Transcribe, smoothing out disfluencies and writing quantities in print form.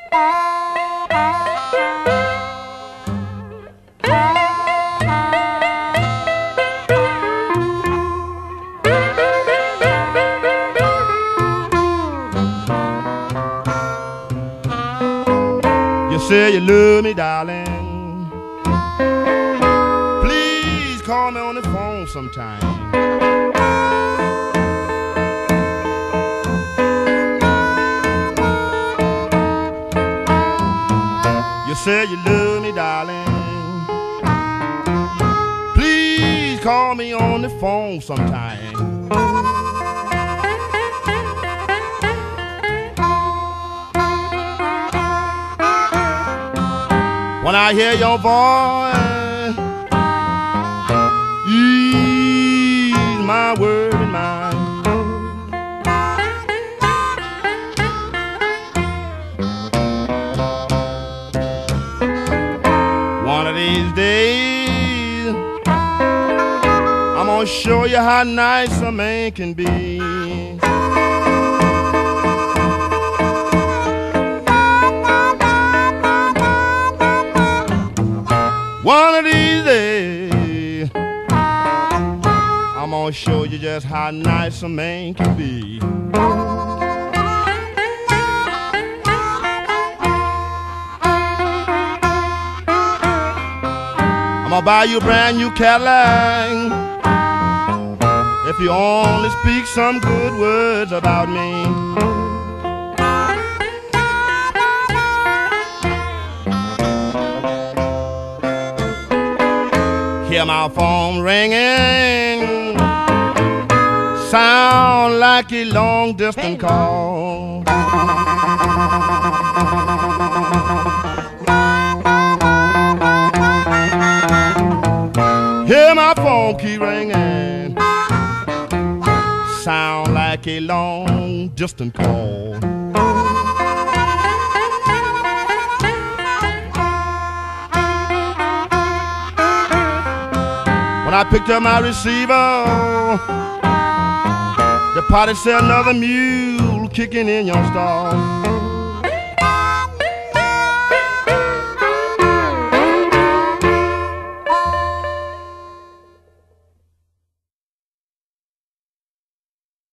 You say you love me, darling. Please call me on the phone sometime. You say you love me, darling. Please call me on the phone sometime. When I hear your voice, ease my worried mind. One of these days, I'm gonna show you how nice a man can be. One of these days, I'm gonna show you just how nice a man can be. I'm gonna buy you a brand new Cadillac if you only speak some good words about me. Hear my phone ringing, sound like a long distance call. Hear my phone keep ringing, sound like a long distance call. When I picked up my receiver, the party said another mule kicking in your stall.